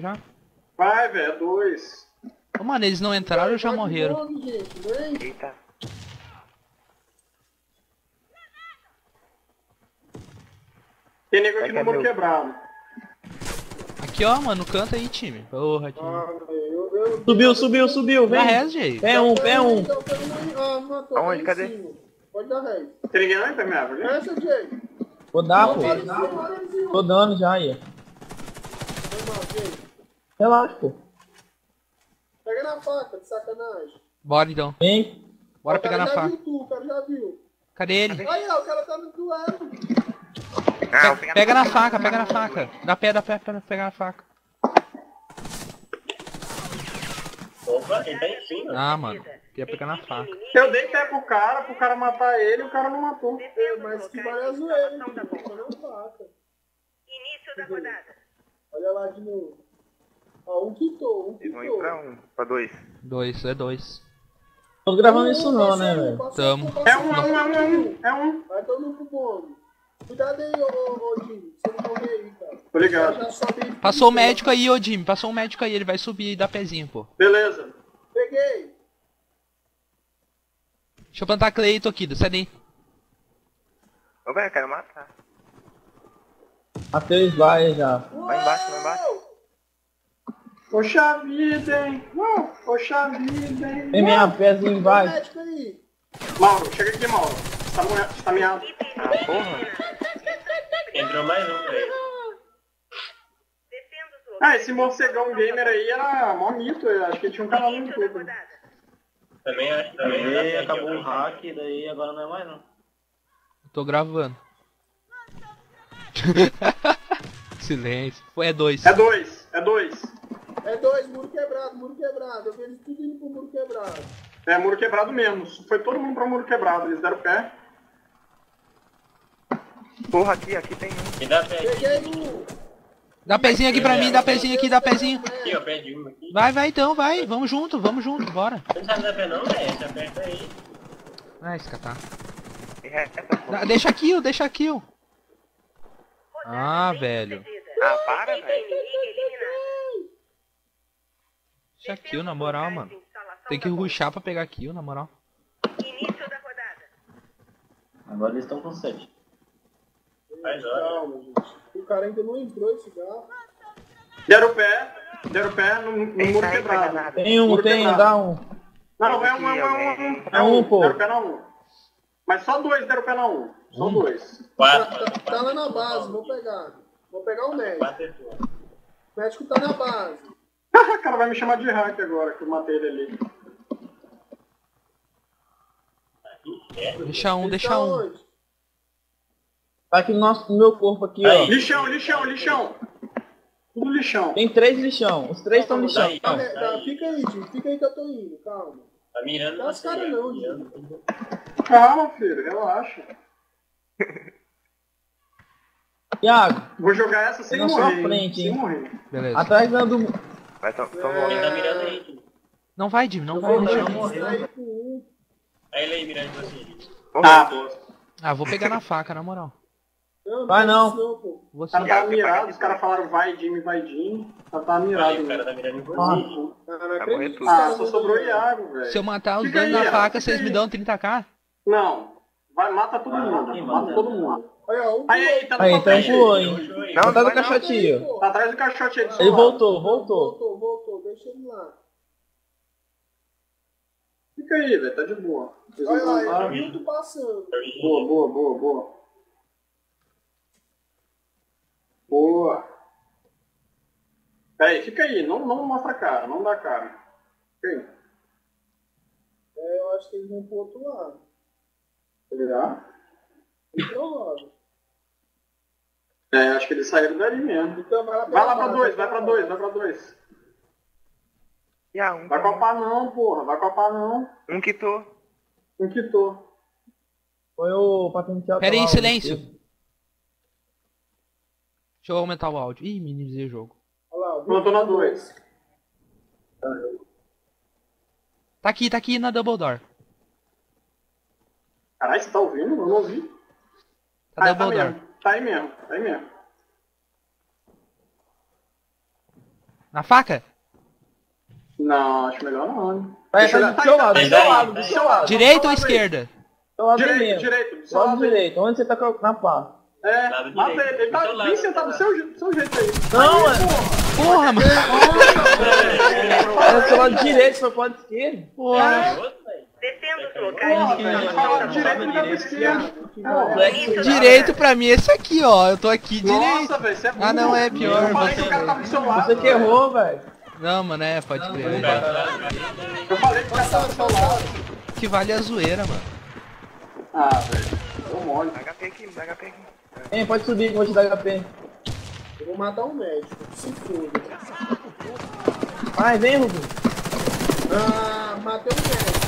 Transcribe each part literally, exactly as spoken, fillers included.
já? Vai, velho, é dois. Ô, mano, eles não entraram ou já morreram? Nome, gente, vem. Eita. Tem nego Vai aqui que é no muro meu. quebrado. Aqui, ó, mano, canta aí, time. Porra, time. Ah, velho, eu, eu... Subiu, subiu, subiu, Dá vem. res, Jay. Pé um, pé um. Então, pega uma- Ah, matou. Aonde? tá em Cadê? cima. Pode dar ré. Tem ninguém não impermeável ali? Essa, Jay. Vou dar, Não, pô. olha em cima, olha em cima. Tô dando já aí. Foi mal, Jay. Relaxa, pô. Pega na faca, de sacanagem. Bora então. Vem. Bora O pegar cara na já faca. viu tu, o cara já viu. Cadê ele? Aí, ó, o cara tá no duelo. Ah, vou Pe- pegar Pega na faca, pega na faca. Dá pé, dá pé pra pegar na faca. Opa, ele tá em cima. Ah, mano. Queria pegar na faca. Eu dei pé pro cara, pro cara matar ele e o cara não matou. É, mas que vale a zoeira, hein, filho. Só não faca. Início da rodada. Olha lá de novo. Ó, um quitou, um Eles vão ir quitou. pra um, pra dois. Dois, é dois. Tô gravando isso não, né, velho? Tamo. É um, é um, é um, é um. É um. Vai todo mundo pro bombe. Cuidado aí, ô, ô, ô Jimmy. Você não morrer aí, cara. Tô ligado. Já sobe aí. Passou o médico aí, ô Jimmy. Passou o médico aí, ele vai subir e dar pezinho, pô. Beleza. Peguei. Deixa eu plantar Cleito aqui, sai daí. Ô, velho, eu quero matar. Matei os vai já. Vai embaixo, vai embaixo. Poxa vida, hein. Uau, Poxa vida, hein. Vem minha pezinho, vai. Médico aí. Mauro, chega aqui, Mauro. Você tá, moe- você tá meado. Ah, porra. Entrou mais um, velho. Defenda os outros. Ah, esse morcegão gamer aí era mó mito. Eu acho que ele tinha um canal no Início da YouTube. rodada. Também acho, também Aí acho. acabou o hack, daí agora não é mais não. Tô gravando. Silêncio. Foi, é dois. É dois, é dois. É dois, muro quebrado, muro quebrado. Eu vejo tudo indo pro muro quebrado. É muro quebrado mesmo. Foi todo mundo pra muro quebrado. Eles deram pé. Porra, aqui, aqui tem um. Me dá pé aqui. Peguei um. Dá pezinho aqui pra mim, dá pezinho aqui, dá pezinho. Aqui, ó, pé de um aqui. Vai, vai então, vai. Vamos junto, vamos junto, bora. Você não sabe dar pé não, velho? Você aperta aí. Ah, esse catar. E essa, porra. Dá- Deixa kill, deixa kill. Ah, velho. Ah, para, velho. Inimigo eliminado. Deixa kill, na moral, mano. Tem que rushar pra pegar kill, na moral. Início da rodada. Agora eles estão com sete. Faz hora. Calma, gente. O cara ainda não entrou esse carro. Deram pé. Deram pé no, no Eita, muro aí, quebrado. nada. Tem um, Muro tem, quebrado. dá um. Não, é um, é um, é um. É um, É um, pô. Deram pé na um. Mas só dois deram pé na um. Só dois. Tá, Quatro, tá- tá lá na base, vou pegar. Vou pegar o médico. Quatro é tua. O médico tá na base. O cara vai me chamar de hack agora que eu matei ele ali. Deixa um, Ele deixa tá um. onde? Tá aqui no, nosso, no meu corpo aqui, Aí. ó. Lixão, lixão, lixão. Tudo lixão. Tem três lixão. Os três estão lixão. Daí, Tá, ó. tá, fica aí, Jimmy. Fica aí que eu tô indo, calma. Tá mirando Dá os você, caras ó. não, Mirando. Calma, filho, relaxa. Iago, Vou jogar essa sem Na sua morrer. hein? frente, sem hein? morrer. Beleza. atrás da do... Vai, tô, tô Ele morrendo. tá mirando aí, tio. Não vai, Jimmy, não Eu vai, vou deixa dar um. isso aí com um. Aí ele aí mirando em você. Ah, bosta. Ah, vou pegar na faca, na moral. Não, Vai faz não. isso não, pô. Vou O cara sim. tava mirado, os caras falaram vai Jimmy, vai Jimmy. O cara tava mirado. Aí o cara né? tá mirando em você. Ah, Ah, não Vai acredito morrer que tudo. os Ah, caras só vão sobrou ganhar. Iago, velho. Se eu matar os Fica dois aí, na ó, faca, fica vocês aí. me dão trinta k? Não. Vai, mata todo mundo. quem Mata manda? todo mundo. Olha, um Aí, aí, tá no Aí, papel. então pulou, hein. Não, Atrás do não vai não. caixotinho. Pô. Tá atrás do caixote aí do seu Ele lado. voltou, voltou. Voltou, voltou. Deixa ele lá. Fica aí, velho, tá de boa. Vocês Olha vão lá, voltar. eu vi o tu passando. Boa, boa, boa, boa. Boa. Pera aí, fica aí, não, não mostra a cara, não dá a cara. Fica aí. É, eu acho que eles vão pro outro lado. Será? É provável. É, acho que eles saíram dali mesmo. Então vai lá, Vai lá pegar pra a dois, bala, vai pra pegar a dois, bala. vai pra dois. E a um. Vai copar não, porra, vai copar não. Um quitou. Um quitou. Foi o patenteado. Pera aí, lá, o silêncio. Matheus. Deixa eu aumentar o áudio. Ih, minimizei o jogo. Olha lá, Eu tô na dois. Tá aqui, tá aqui na Double Door. Caralho, você tá ouvindo? Eu não ouvi. Tá Ah, Double tá Door. mesmo. Tá aí mesmo, tá aí mesmo. Na faca? Não, acho melhor não. Hein? Vai, Deixa eu tá olhar. do seu lado, do Tem seu daí, lado, do tem. seu lado. Direita ou do seu lado aí. esquerda? Do seu lado Direito, mesmo. direito. Do seu Lado lado aí. direito, onde você tá com- na pá? É, Lado mata direito. ele. Ele tá Do seu lado, bem do sentado do seu seu, je- do seu jeito aí. Não, mano. Porra, mano. É do seu lado direito, seu lado esquerdo. Porra. Outro, velho. Defenda os locais. Porra, de velho. proteção Fala da direito bomba. e liga pro esquerdo. Início da Direito rodada. pra mim é esse aqui, ó. Eu tô aqui direito. Nossa, velho, você é burro. Ah, não, é pior, Eu falei você, que o cara tava do seu lado. Você que errou, velho. Não, mano, é, pode crer. Eu falei que o cara tava do seu lado. Que vale a zoeira, mano. Ah, velho. Eu mole. Dá H P aqui, dá H P aqui. Hein, pode subir que eu vou te dar H P. Eu vou matar um médico. Se foda. Vai, vem, Rubinho. Ah, matei um médico.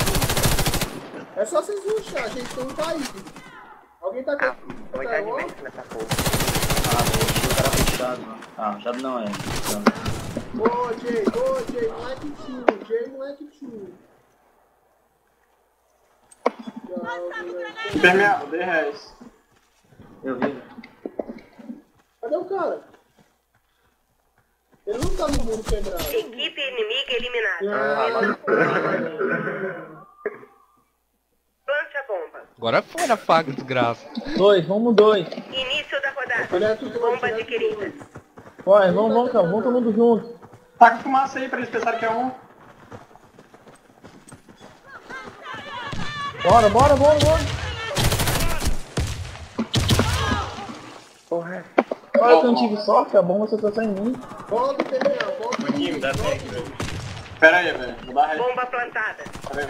É só vocês ruxar, a gente tem um caído. Alguém tá Ah, com vou dar de mente nessa porra. Ah, deixa o cara fechado, mano. Ah, fechado não é. Fechado. Ô, Jay, ô, Jay, não é que tio, Jay não é que tio. Impermeável, dei res. Eu vi. Cadê o cara? Ele não tá no mundo quebrado. Equipe inimiga eliminada. Ah, Plante a bomba. Agora foi na faca, desgraça. Dois, vamos dois. Início da rodada. ele é tudo Bomba ele é adquirida. Vai, vamos, vamos, cara. Vamos todo mundo junto. Taca fumaça aí pra eles pensarem que é um. Bora, bora, bora, bora. Porra. Olha que eu não tive sorte, a bomba você tá só em mim. Volta, Imperial, volta. Time, dá tag, velho. Pera aí, velho. Vou dar res. Bomba plantada. Pera aí,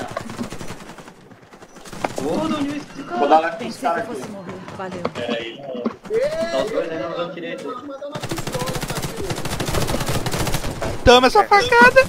não. Vou dar leve pros caras aqui. Valeu. Pera aí, não. Tá os dois aí no lado direito. Pode mandar na pistola, Capi. Toma essa facada.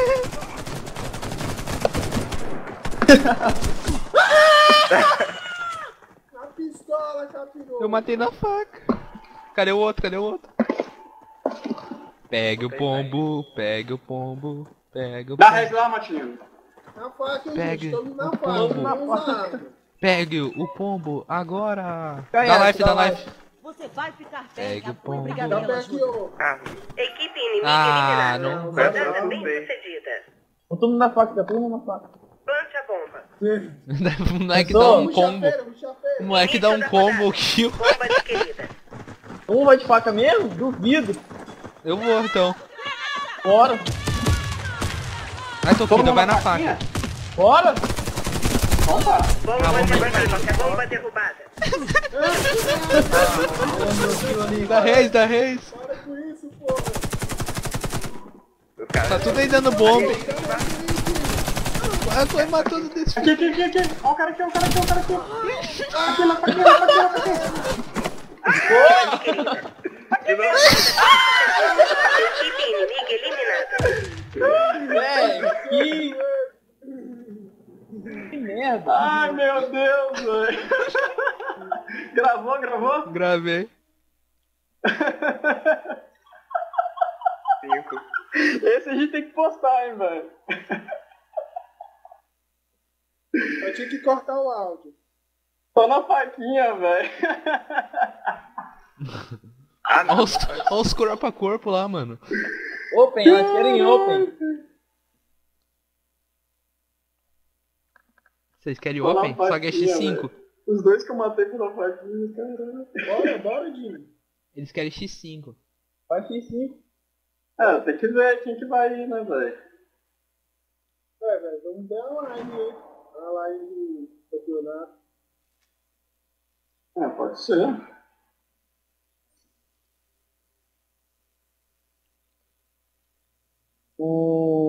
Na pistola, Capiroto. Eu matei na faca. Cadê o outro? Cadê o outro? Pegue o pombo, pegue o pombo, pegue o Dá pombo. res lá, Matinho. Na faca, hein, Pegue gente. Tamo na o faca. pombo. Não usa arma. Pegue o pombo agora. Cai, Dá Alex, life, dá dá life. life. Você vai ficar Pegue velha. o pombo. Obrigada Dá pela pé aqui, ajuda. ô. Ah, Equipe inimiga Ah, eliminada. não. Rodada bem sucedida. Vamos todo mundo na faca, tá todo mundo na faca. Plante a bomba. O moleque dá Pensou? um combo. Ruxa-feira, ruxa-feira. O moleque dá um combo kill. Bomba adquirida. Um vai de faca mesmo? Duvido. Eu vou então. Bora, Vai, tô Todo filho, mundo vai na faquinha? faca. bora. Bomba. Bomba derrubada. Bomba derrubada. Dá reis, dá reis. Para com isso, porra. os caras. Tá tudo aí dando bomba. Vai, foi matando desse Aqui, aqui, aqui, aqui. Ó o cara aqui, ó o cara aqui, ó o cara aqui. Aqui, na faquinha, na faquinha, na faquinha. Equipe inimiga eliminada. Velho, que... Que merda. Ai, meu Deus, velho. Gravou, gravou? Gravei. Cinco. Esse a gente tem que postar, hein, velho. Eu tinha que cortar o áudio. Tô na faquinha, velho. Ah, não. Olha os, olha os corpo a corpo lá, mano. Open, elas querem open. Vocês querem Tô na open? Só que é faquinha, X cinco. velho. Os dois que eu matei foram na faquinha, caralho. Bora, bora, Jimmy. Eles querem X cinco. Vai X cinco. É, tem que ver quem que vai ir, né, velho? É, velho, vamos ver a live, hein? A live do campeonato. É, pode ser.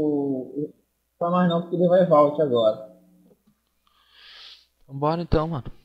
O... Não mais não, porque ele vai vault agora. Vambora então, mano.